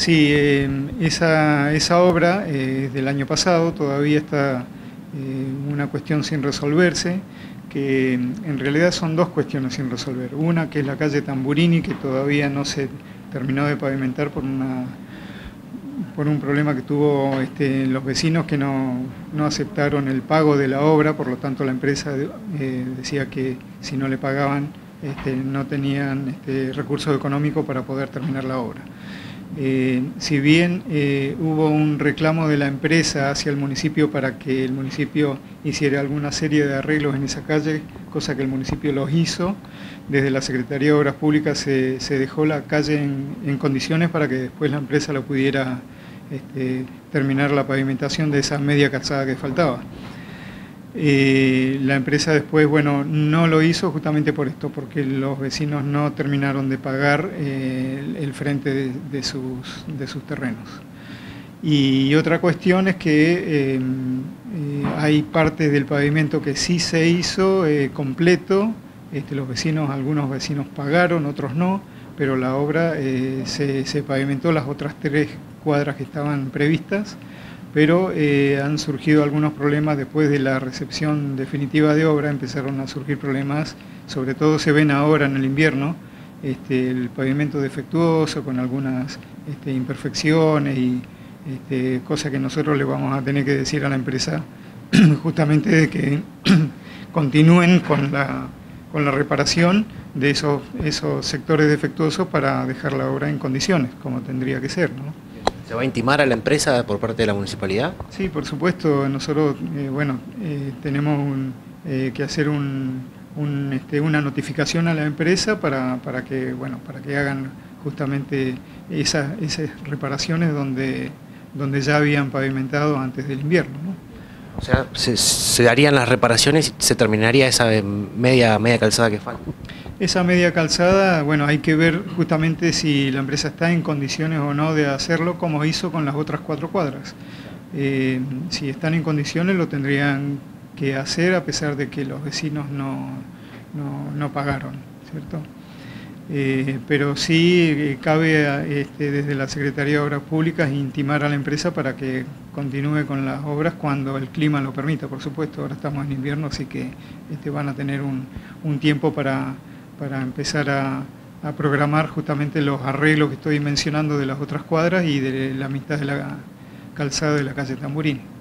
Sí, esa obra es del año pasado, todavía está una cuestión sin resolverse, que en realidad son dos cuestiones sin resolver. Una que es la calle Tamburini, que todavía no se terminó de pavimentar por un problema que tuvo los vecinos que no aceptaron el pago de la obra, por lo tanto la empresa decía que si no le pagaban no tenían recursos económicos para poder terminar la obra. Si bien hubo un reclamo de la empresa hacia el municipio para que el municipio hiciera alguna serie de arreglos en esa calle, cosa que el municipio los hizo, desde la Secretaría de Obras Públicas se dejó la calle en condiciones para que después la empresa la pudiera terminar la pavimentación de esa media calzada que faltaba. La empresa después, bueno, no lo hizo justamente por esto, porque los vecinos no terminaron de pagar el frente de sus terrenos. Y otra cuestión es que hay partes del pavimento que sí se hizo completo, algunos vecinos pagaron, otros no, pero la obra se pavimentó las otras 3 cuadras que estaban previstas, pero han surgido algunos problemas después de la recepción definitiva de obra, empezaron a surgir problemas, sobre todo se ven ahora en el invierno, el pavimento defectuoso con algunas imperfecciones y cosas que nosotros le vamos a tener que decir a la empresa justamente de que continúen con la reparación de esos sectores defectuosos para dejar la obra en condiciones, como tendría que ser, ¿no? ¿Se va a intimar a la empresa por parte de la municipalidad? Sí, por supuesto. Nosotros tenemos que hacer una notificación a la empresa para que hagan justamente esas reparaciones donde ya habían pavimentado antes del invierno, ¿no? O sea, se darían las reparaciones y se terminaría esa media calzada que falta. Esa media calzada, bueno, hay que ver justamente si la empresa está en condiciones o no de hacerlo, como hizo con las otras 4 cuadras. Si están en condiciones lo tendrían que hacer a pesar de que los vecinos no pagaron, ¿cierto? Pero sí cabe desde la Secretaría de Obras Públicas intimar a la empresa para que continúe con las obras cuando el clima lo permita, por supuesto. Ahora estamos en invierno, así que van a tener un tiempo para empezar a programar justamente los arreglos que estoy mencionando de las otras cuadras y de la mitad de la calzada de la calle Tamburini.